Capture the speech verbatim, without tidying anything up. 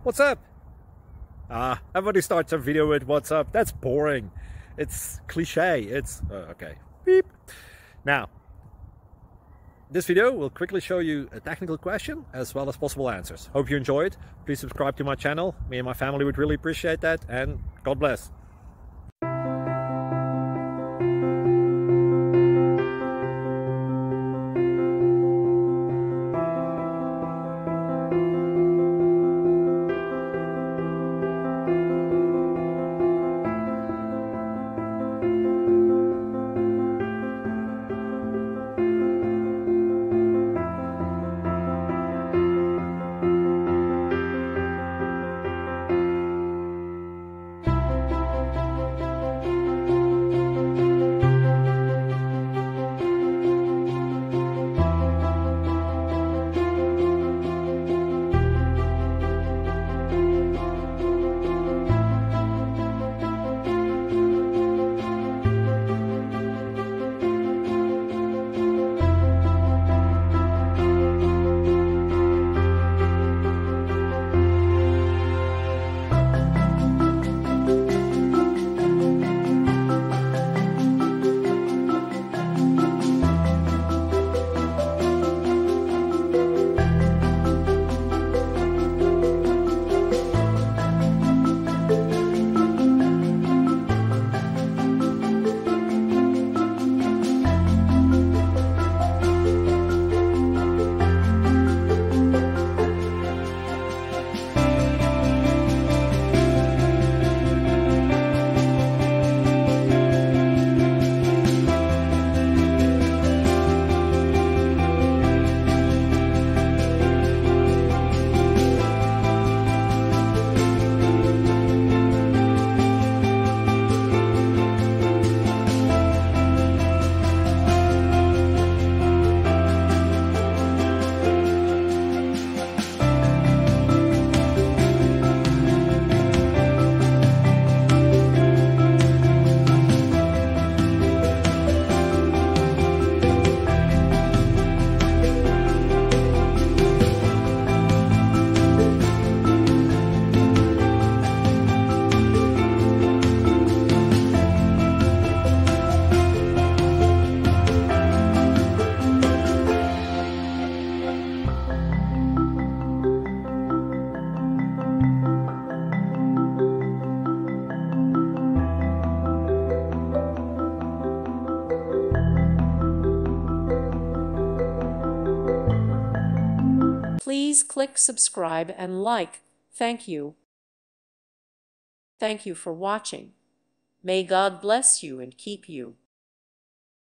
What's up? Ah, everybody starts a video with what's up. That's boring. It's cliche. It's uh, okay. Beep. Now, this video will quickly show you a technical question as well as possible answers. Hope you enjoy it. Please subscribe to my channel. Me and my family would really appreciate that, and God bless. Please click subscribe and like. Thank you. Thank you for watching. May God bless you and keep you.